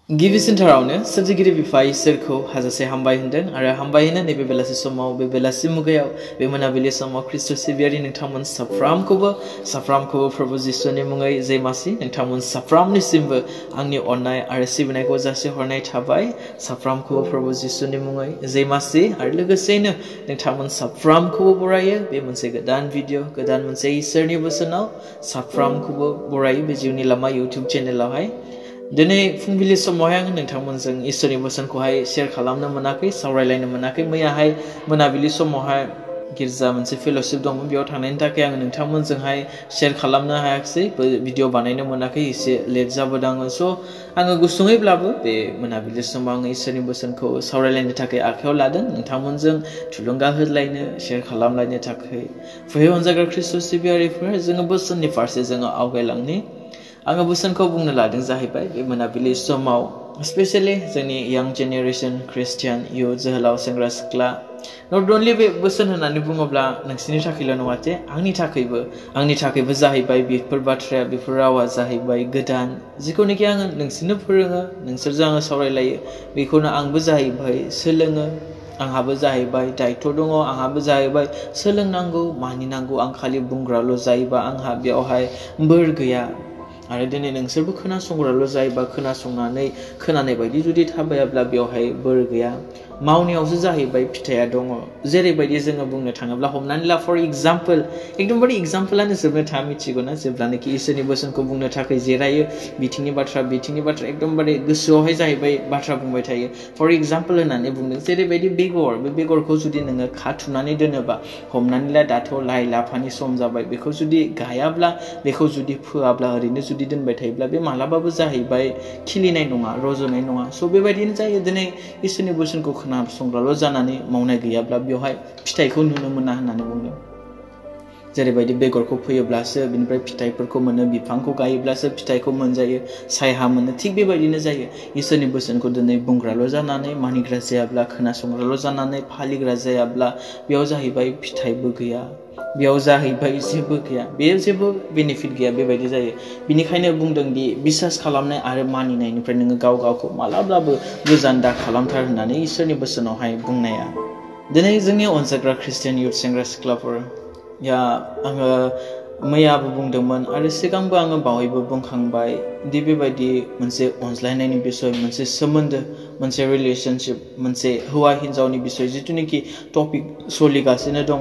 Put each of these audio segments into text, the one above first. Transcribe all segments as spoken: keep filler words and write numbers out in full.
गिबिसिनथारावनो सोरजिगिरि बिफा इसोरखौ हाजासे हामबाय होनदों आरो हामबाय होनो नैबे बेलासि समाव बे बेलासि मुगायाव बे मोनाबिलि समाव ख्रिस्ट' सिबियारि नोंथांमोन साफ्रामखौबो साफ्रामखौबो प्रभु जिसुनि मुङै जय मासि नोंथांमोन साफ्रामनिसिमबो आंनि अननाय आरो सिबिनायखौ जासिहरनाय थाबाय साफ्रामखौबो प्रभु जिसुनि मुङै जय मासि आरो लोगोसेनो नोंथांमोन साफ्रामखौबो बरायो बे मोनसे गोदान भिडिअ गोदान मोनसे इसोरनि बोसोनाव साफ्रामखौबो बरायो बे जिउनि लामा इउटिउब चेनेलावहाय दिनै फुंबिलि समावहाय आं नोंथांमोनजों इसोरनि बोसोनखौहाय शेयार खालामनो मोनाखै सावरायलायनो मोनाखै मैयाहाय मोनाबिलि समावहाय गिर्जा मोनसे फेल'शिप दंमोन बेयाव थांनायनि थाखाय आं नोंथांमोनजोंहाय शेयार खालामनो हायाखै भिडिअ बानायनो मोनाखै एसे लेट जाबोदों आङो स' आङो गुसुङैब्लाबो बे मोनाबिलि समाव आङो इसोरनि बोसोनखौ सावरायलायनो थाखाय आखायाव लादों नोंथांमोनजों थुलुंगा होलायनो शेयार खालामलायनो थाखाय फैयो अनजाग्रा ख्रिस्ट' सिबियारिफोर जोङो बोसोननि फारसे जोङो आवगायलांनि आङो बोसोनखौ बुंनो लादों जाहैबाय बे मोनाबिलि समाव स्पेशली जोंनि यां जेनेरेशन ख्रिस्टियान इयुथ जोहोलाव सेंग्रा सिख्ला नट अनलि बे बोसोन होननानै बुङोब्ला नोंसिनि थाखायल' नङा जे आंनि थाखायबो आंनि थाखायबो जाहैबाय बेफोर बाथ्राया बेफोर रावा जाहैबाय गोदान जिखौनोखि आङो नोंसोरनो फोरोङो नोंसोरजों आङो सावरायलायो बेखौनो आंबो जाहैबाय सोलोङो आंहाबो जाहैबाय दायित्व दङ आंहाबो जाहैबाय सोलोंनांगौ मानिनांगौ आं खालि बुंग्राल' जायोबा आंहा बेयावहाय बोर गैया आरो दिनै नोंसोरबो खोनासंग्राल' जायोबा खोनासंनानै खोनानाय बायदि जुदि थाबायाब्ला बेवहाय बोर गैया मावनायावसो जाहैबाय फिथाइया दङ जेरैबायदि जोङो बुंनो थाङोब्ला हमनानै ला फर एग्जाम्पल एकदमबारे एग्जाम्पलानो जोबनो थाङा मिथिगौना जेब्लानोखि इसोरनि बोसोनखौ बुंनो थाखाय जिरायो बिथिंनि बाथ्रा बिथिंनि बाथ्रा एकदमबारे गोसोआवहाय जाहैबाय बाथ्रा बुंबाय थायो फर एग्जाम्पल होननानै बुंदों जेरैबायदि बेगर बे बेगरखौ जुदि नोङो खाथुनानै दोनोबा हमनानै ला दाथ' लाइ लाफानि सम जाबाय बेखौ जुदि गायाब्ला बेखौ जुदि फोआब्ला ओरैनो जुदि दोनबाय थायोब्ला बे मालाबाबो जाहैबाय खिलिनाय नङा रज'नाय नङा स' बेबायदिनो जायो दिनै इसोरनि बोसोनखौ खोनासंग्राल' जानानै मावनाय गैयाब्ला बेवहाय फिथाइखौ नुनो मोना होननानै बुंदों जेरैबायदि बेगरखौ फोयोब्लासो बिनिफ्राय फिथाइफोरखौ मोनो बिफांखौ गायोब्लासो फिथाइखौ मोनजायो सायहा मोनो थिग बेबायदिनो जायो इसोरनि बोसोनखौ दिनै बुंग्राल' जानानै मानिग्रा जायाब्ला खोनासंग्राल' जानानै फालिग्रा जायाब्ला बेयाव जाहैबाय फिथाइबो गैया बेयाव जाहैबाय जेबो गैया बेयाव जेबो बेनिफिट गैया बेबायदि जायो बिनिखायनो बुंदों दि बिसास खालामनाय आरो मानिनायनिफ्राय नोङो गाव गावखौ मालाब्लाबो गोजान दा खालामथार होननानै इसोरनि बोसोनावहाय बुंनाया दिनै जोंनि अनजाग्रा ख्रिस्टियान इयुथ सेंग्रा सिख्लाफोर या आङो मैयाबो बुंदोंमोन आरो सिगांबो आङो बावैबो बुंखांबाय दि बेबायदि मोनसे अनज्लायनायनि बिसय मोनसे सोमोन्दो मोनसे रिलेशनशिप मोनसे हौवा हिन्जावनि बिसय जिथुनिखि टपिक सोलिगासिनो दङ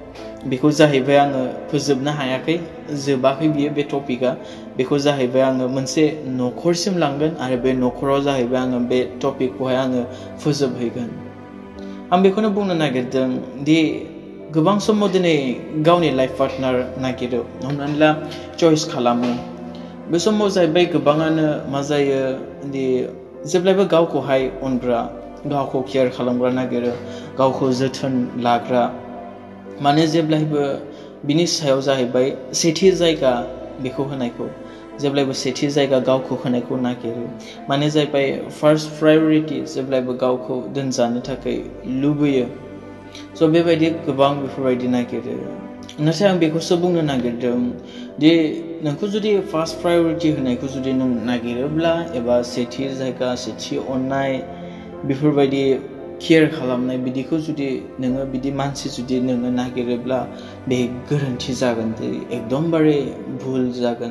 बेखौ जाहैबाय आङो फोजोबनो हायाखै जोबाखै बियो बे टपिकआ बेखौ जाहैबाय आङो मोनसे न'खरसिम लांगोन आरो बे न'खराव जाहैबाय आङो बे टपिकखौहाय आङो फोजोबहैगोन आं बेखौनो बुंनो नागिरदों दि गोबां समाव दिनै गावनि लाइफ पार्टनार नागिरो हमनानै ला चयस खालामो बे समाव जाहैबाय गोबाङानो मा जायो दि जेब्लायबो गावखौहाय अनग्रा गावखौ केयार खालामग्रा नागिरो गावखौ जोथोन लाग्रा माने जेब्लायबो बिनि सायाव जाहैबाय सेथि जायगा बेखौ होनायखौ जेब्लायबो सेथि जायगा गावखौ होनायखौ नागिरो माने जाहैबाय फार्स्ट प्रायरिटि जेब्लायबो गावखौ दोनजानो थाखाय लुबैयो स' बेबायदि गोबां बेफोरबायदि नागिरो नाथाय आं बेखौसो बुंनो नागिरदों दि नोंखौ जुदि फार्स्ट प्रायरिटि होनायखौ जुदि नों नागिरोब्ला एबा सेथि जायगा सेथि अननाय बेफोरबायदि केयार खालामनाय बिदिखौ जुदि नोङो बिदि मानसि जुदि नोङो नागिरोब्ला बे गोरोन्थि जागोन दि एकदमबारे भुल जागोन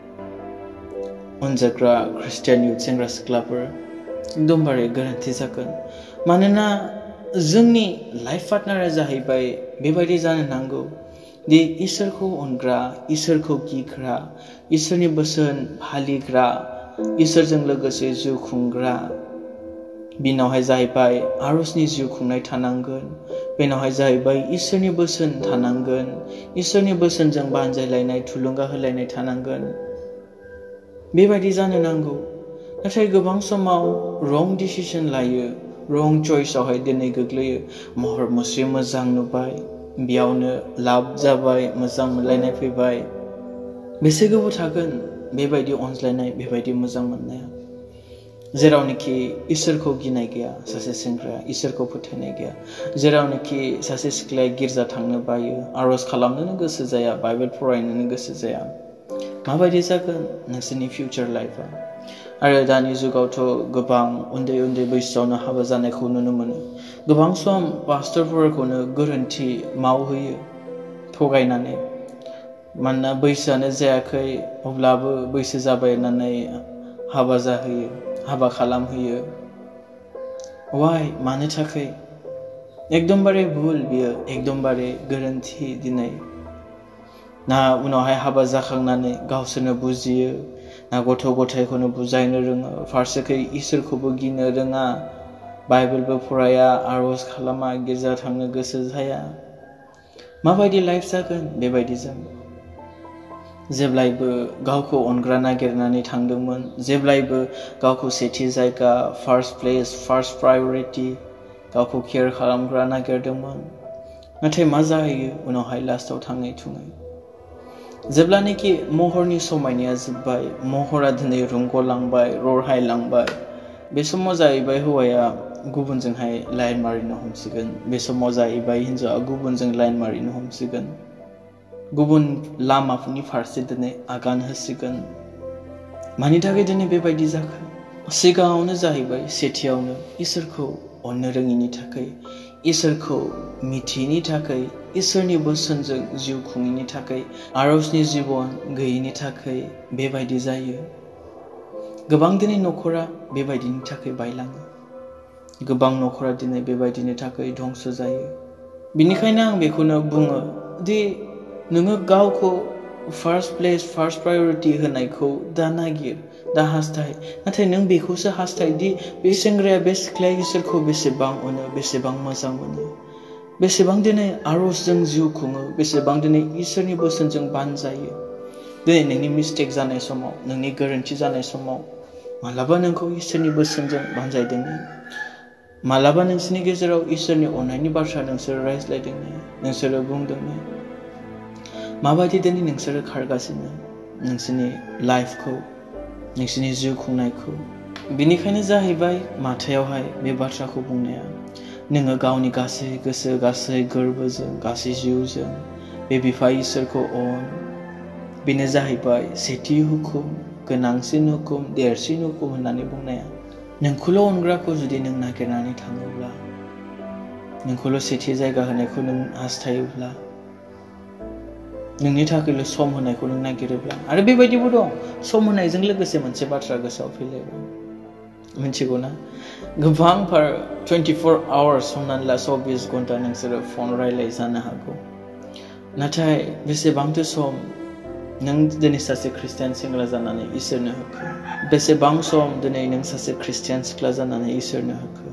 अनजाग्रा ख्रिस्टियान इयुथ सेंग्रा सिख्लाफोर एकदमबारे गोरोन्थि जागोन मानोना जोंनि लाइफ पार्टनारा जाहैबाय बेबायदि जानो नांगौ दि इसोरखौ अनग्रा इसोरखौ गिग्रा इसोरनि बोसोन फालिग्रा इसोरजों लोगोसे जिउ खुंग्रा बिनावहाय जाहैबाय आरजनि जिउ खुंनाय थानांगोन बेनावहाय जाहैबाय इसोरनि बोसोन थानांगोन इसोरनि बोसोनजों बानजायलायनाय थुलुंगा होलायनाय थानांगोन बेबायदि जानो नांगौ नाथाय गोबां समाव रं डिसिसन लायो रं चयसआवहाय दिनै गोग्लैयो महर मुस्रि मोजां नुबाय बेयावनो लाभ जाबाय मोजां मोनलायनाय फैबाय बेसे गोबाव थागोन बेबायदि अनज्लायनाय बेबायदि मोजां मोननाया जेरावनोखि इसोरखौ गिनाय गैया सासे सेंग्राया इसोरखौ फोथायनाय गैया जेरावनोखि सासे सिख्लाया गिर्जा थांनो बायो आरज खालामनोनो गोसो जाया बाइबेल फरायनोनो गोसो जाया माबायदि जागोन नोंसोरनि फिउचार लाइफआ आरो दानि जुगावथ' गोबां उन्दै उन्दै बैसोआवनो हाबा जानायखौ नुनो मोनो गोबां सम पास्टरफोरखौनो गोरोन्थि मावहोयो थगायनानै मानोना बैसोआनो जायाखै अब्लाबो बैसो जाबाय होननानै हाबा जाहोयो हाबा खालामहोयो वाइ मानो थाखाय एकदमबारे भुल बियो एकदमबारे गोरोन्थि दिनै ना उनावहाय हाबा जाखांनानै गावसोरनो बुजियो ना गथ' गथायखौनो बुजायनो रोङो फारसेखै इसोरखौबो गिनो रोङा बाइबेलबो फराया आरज खालामा गिर्जा थांनो गोसो जाया माबायदि लाइफ जागोन बेबायदिजों जेब्लायबो गावखौ अनग्रा नागिरनानै थांदोंमोन जेब्लायबो गावखौ सेथि जायगा फार्स्ट प्लेस फार्स्ट प्रायरिटी गावखौ केयार खालामग्रा नागिरदोंमोन नाथाय मा जाहैयो उनावहाय लास्टआव थाङै थुङै जेब्लानोखि महरनि समायनाया जोब्बाय महरा दिनै रुंग'लांबाय रहायलांबाय बे समाव जाहैबाय हौवाया गुबुनजोंहाय लाइन मारिनो हमसिगोन बे समाव जाहैबाय हिन्जावआ गुबुनजों लाइन मारिनो हमसिगोन गुबुन लामाफोरनि फारसे दिनै आगान होसिगोन मानि थाखाय दिनै बेबायदि जाखो सिगाङावनो जाहैबाय सेथियावनो इसोरखौ अननो रोङिनि थाखाय इसोरखौ मिथियैनि थाखाय इसोरनि बोसोनजों जिउ खुङिनि थाखाय आरजनि जिबन गैयिनि थाखाय बेबायदि जायो गोबां दिनै न'खरा बेबायदिनि थाखाय बायलाङो गोबां न'खरा दिनै बेबायदिनि थाखाय धंस जायो बिनिखायनो आं बेखौनो बुङो दि नोङो गावखौ फार्स्ट प्लेस फार्स्ट प्रायरिटी होनायखौ दा नागिर दा हास्थाय नाथाय नों बेखौसो हास्थाय दि बे सेंग्राया बे सिख्लाया इसोरखौ बेसेबां अनो बेसेबां मोजां मोनो बेसेबां दिनै आरजजों जिउ खुङो बेसेबां दिनै इसोरनि बोसोनजों बानजायो दिनै नोंनि मिस्टेक जानाय समाव नोंनि गोरोन्थि जानाय समाव मालाबा नोंखौ इसोरनि बोसोनजों बानजायदोंनो मालाबा नोंसोरनि गेजेराव इसोरनि अननायनि बाथ्रा नोंसोरो रायज्लायदोंनो नोंसोरो बुंदोंनो माबायदि दिनै नोंसोरो खारगासिनो नोंसोरनि लाइफखौ नोंसोरनि जिउ खुंनायखौ बिनिखायनो जाहैबाय माथायावहाय बे बाथ्राखौ बुंनाया नोङो गावनि गासै गोसो गासै गोरबोजों गासै जिउजों बे बिफा इसोरखौ अन बेनो जाहैबाय सेथि हुकुम गोनांसिन हुकुम देरसिन हुकुम होननानै बुंनाया नोंखौल' अनग्राखौ जुदि नों नागिरनानै थाङोब्ला नोंखौल' सेथि जायगा होनायखौ नों हास्थायोब्ला नोंनि थाखायल' सम होनायखौ नों नागिरोब्ला आरो बेबायदिबो दं सम होनायजों लोगोसे मोनसे बाथ्रा गोसोआव फैलायबाय मिथिगौ ना गोबांफोर टुवेन्टिफोर आवार्स हमनानै ला चौबिस घन्टा नोंसोरो फन रायलाय जानो हागौ नाथाय बेसेबांथो सम नों दिनै सासे ख्रिस्टियान सेंग्रा जानानै इसोरनो होखो बेसेबां सम दिनै नों सासे ख्रिस्टियान सिख्ला जानानै इसोरनो होखो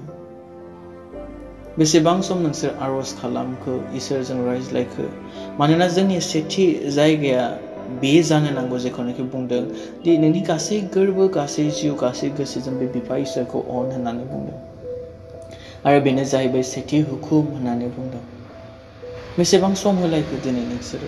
बेसेबां सम नोंसोर आरज खालामखो इसोरजों रायज्लायखो मानोना जोंनि सेथि जायगाया बे जानो नांगौ जेखौनोखि बुंदों दि नोंनि गासै गोरबो गासै जिउ गासै गोसोजों बे बिफा इसोरखौ अन होननानै बुंदों आरो बेनो जाहैबाय सेथि हुकुम होननानै बुंदों बेसेबां सम होलायखो दिनै नोंसोरो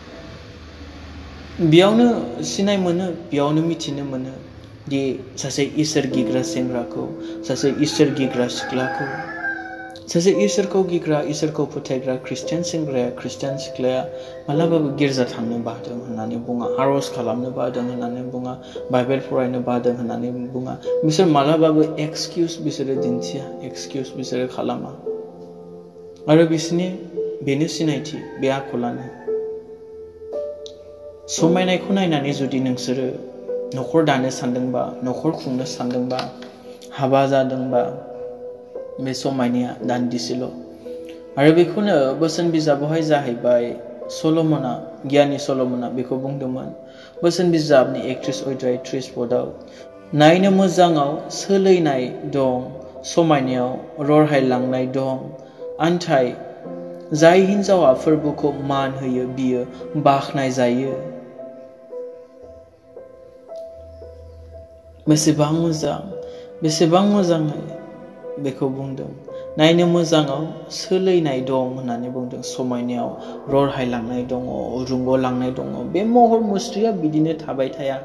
बेयावनो सिनाय मोनो बेयावनो मिथिनो मोनो दि सासे इसोर गिग्रा सेंग्राखौ सासे इसोर गिग्रा सिख्लाखौ सासे इसोरखौ गिग्रा इसोरखौ फोथायग्रा ख्रिस्टियान सेंग्राया ख्रिस्टियान सिख्लाया मालाबाबो गिर्जा थांनो बादों होननानै बुङा आरज खालामनो बादों होननानै बुङा बाइबेल फरायनो बादों होननानै बुङा बिसोर मालाबाबो एक्सकिउज बिसोरो दिन्थिया एक्सकिउज बिसोरो खालामा आरो बिसोरनि बेनो सिनायथि बे आखलानो समायनायखौ नायनानै जुदि नोंसोरो न'खर दानो सानदोंबा न'खर खुंनो सानदोंबा हाबा जादोंबा बे समायनाया दान्दिसेल' आरो बेखौनो बोसोन बिजाबावहाय जाहैबाय सल'मना गियानि सल'मना बेखौ बुंदोंमोन बोसोन बिजाबनि एकथ्रिस अध्याय त्रिस पदआव नायनो मोजाङाव सोलैनाय दं समायनायाव रहायलांनाय दं आन्थाय जाय हिन्जावा फोरबोखौ मान होयो बियो बाखनाय जायो बेसेबां मोजां बेसेबां मोजाङै बेखौ बुंदों नायनो मोजाङाव सोलैनाय दं होननानै बुंदों समायनायाव रहायलांनाय दङ रुंग'लांनाय दङ बे महर मुस्रिया बिदिनो थाबाय थाया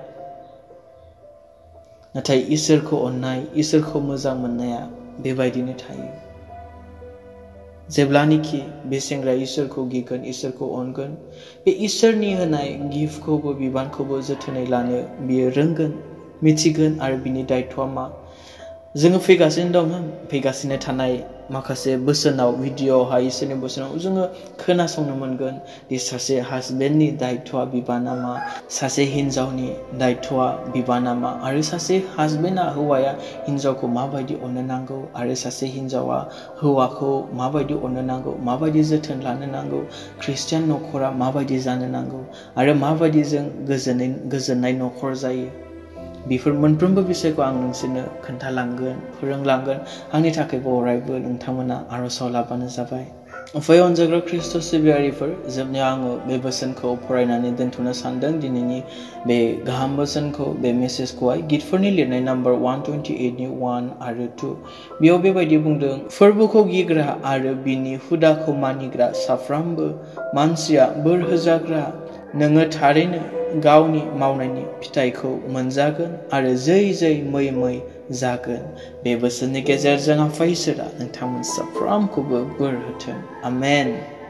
नाथाय इसोरखौ अननाय इसोरखौ मोजां मोननाया बेबायदिनो थायो जेब्लानोखि बे सेंग्राया इसोरखौ गिगोन इसोरखौ अनगोन बे इसोरनि होनाय गिफ्टखौबो बिबानखौबो जोथोनै लानो बियो रोंगोन मिथिगोन आरो बिनि दायित्वआ मा जोङो फैगासिनो दं फैगासिनो थानाय माखासे बोसोनाव भिडिअ'आवहाय इसोरनि बोसोनाव जोङो खोनासंनो मोनगोन दि सासे हासबेन्डनि दायित्वआ बिबाना मा सासे हिनजावनि दायित्वआ बिबाना मा आरो सासे हासबेन्डआ हौवाया हिनजावखौ माबायदि अननो नांगौ आरो सासे हिनजावा हौवाखौ माबायदि अननो नांगौ माबायदि जोथोन लानो नांगौ ख्रिस्टियान नखरा माबायदि जानो नांगौ आरो माबायदि जों गोजोनै गोजोननाय नखर जायो बेफोर मोनफ्रोमबो बिषयखौ आं नोंसोरनो खोन्थालांगोन फोरोंलांगोन आंनि थाखायबो अरायबो नोंथांमोना आर'जाव लाबानो जाबाय फै अनजाग्रा ख्रिस्ट' सिबियारिफोर जोबनायाव आङो बे बोसोनखौ फरायनानै दोनथ'नो सानदों दिनैनि बे गाहाम बोसोनखौ बे मेसेजखौहाय गितफोरनि लिरनाय नाम्बार one twenty-eight नि one आरो two बेयाव बेबायदि बुंदों फोरबोखौ गिग्रा आरो बिनि हुदाखौ मानिग्रा साफ्रोमबो मानसिया बोर होजाग्रा नोङो थारैनो गावनि मावनायनि फिथाइखौ मोनजागोन आरो जै जै मै मै जागोन बे बोसोननि गेजेरजों आफा इसोरा नोंथांमोन साफ्रोमखौबो बोर होथों आमेन